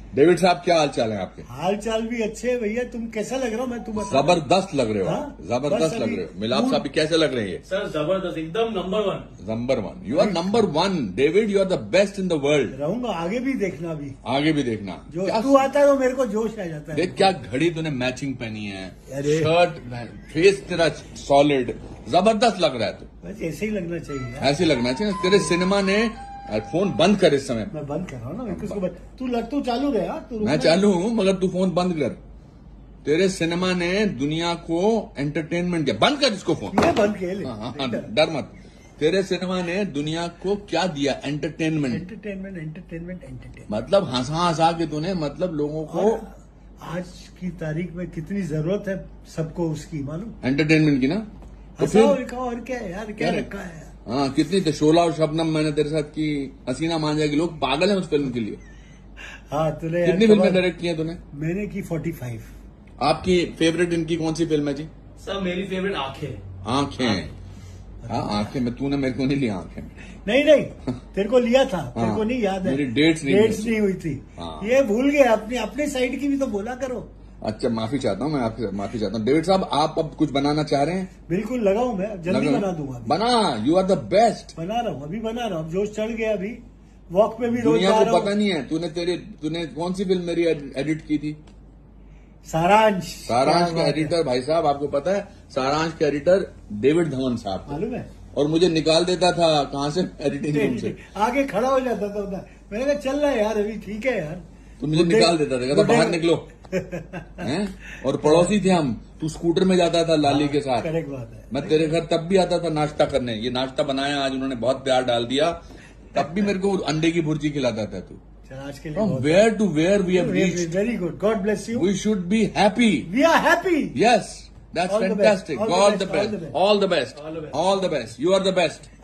David साहब, क्या हाल चाल है आपके? हाल चाल भी अच्छे है भैया। तुम कैसा लग रहा हो? मैं तुम बता। जबरदस्त लग रहे हो। हाँ? जबरदस्त लग रहे हो। मिलाप साहब भी कैसे लग रहे हैं? सर जबरदस्त, एकदम number one. Number one, you are number one. David, you are the best in the world. रहूंगा, आगे भी देखना। भी आगे भी देखना। जो क्या तू आता है तो मेरे को जोश आ जाता है। देख, क्या घड़ी तूने मैचिंग पहनी है, अरे। शर्ट, फेस तेरा सॉलिड, जबरदस्त लग रहा है तू। बस ऐसे ही लगना चाहिए यार। ऐसे लगना चाहिए। तेरे सिनेमा ने फोन बंद कर इस समय। मैं बंद कर रहा हूँ ना, तू चालू रहे यार। मैं चालू हूँ, मगर तू फोन बंद कर। तेरे सिनेमा ने दुनिया को एंटरटेनमेंट किया। बंद कर इसको फोन। ये बंद किया ले। हाँ, डर मत। तेरे सिनेमा ने दुनिया को क्या दिया? एंटरटेनमेंट। एंटरटेनमेंट। मतलब हंसा हंसा के तूने, मतलब लोगों को आज की तारीख में कितनी जरूरत है सबको उसकी, मालूम? एंटरटेनमेंट की ना। तो हंसाओ फिर लिखाओ, और क्या है यार, क्या रखा है। हाँ, कितनी तो शोला और शबनम मैंने तेरे साथ की, हसीना मान जाएगी। लोग पागल हैं उस फिल्म के लिए। हाँ, तूने कितनी फिल्में डायरेक्ट की हैं तूने? मैंने की 45। आपकी फेवरेट इनकी कौन सी फिल्म है जी? सर मेरी फेवरेट आंखें। आंखें। हाँ, आंखें में तूने मेरे को नहीं लिया। आंखें नहीं तेरे को लिया था। तेरे को नहीं याद है? मेरी डेट्स नहीं हुई थी। हाँ। ये भूल गए। अपने साइड की भी तो बोला करो। अच्छा, माफी चाहता हूँ। मैं आपसे माफी चाहता हूँ। डेविड साहब, आप अब कुछ बनाना चाह रहे हैं? बिल्कुल लगाऊं, मैं जल्दी बना दूंगा। बना, यू आर द बेस्ट। बना रहा हूँ, अभी बना रहा हूँ। जोश चढ़ गया। अभी वॉक पे भी रोज जा दुनिया रहा को हूँ। पता नहीं है तूने कौन सी फिल्म मेरी एडिट की थी? सारांश का एडिटर, भाई साहब आपको पता है, सारांश के एडिटर डेविड धवन साहब थे। मालूम है? और मुझे निकाल देता था कहाँ से? एडिटिंग रूम से। आगे खड़ा हो जाता था उधर। मैंने कहा चल रहा है यार, अभी ठीक है यार। तो मुझे निकाल देता था, कहता बाहर निकलो। हैं? और पड़ोसी थे हम। तू स्कूटर में जाता था लाली के साथ। करेक्ट बात है। मैं तेरे घर तब भी आता था नाश्ता करने। ये नाश्ता बनाया आज उन्होंने, बहुत प्यार डाल दिया। तब भी मेरे को अंडे की भुर्जी खिलाता था तू। आज के From लिए where to where we have reached. Very good, God bless you. We should be happy. We are happy. Yes, that's All the fantastic. best. All the best. All the best. All the best. All the best. You are the best.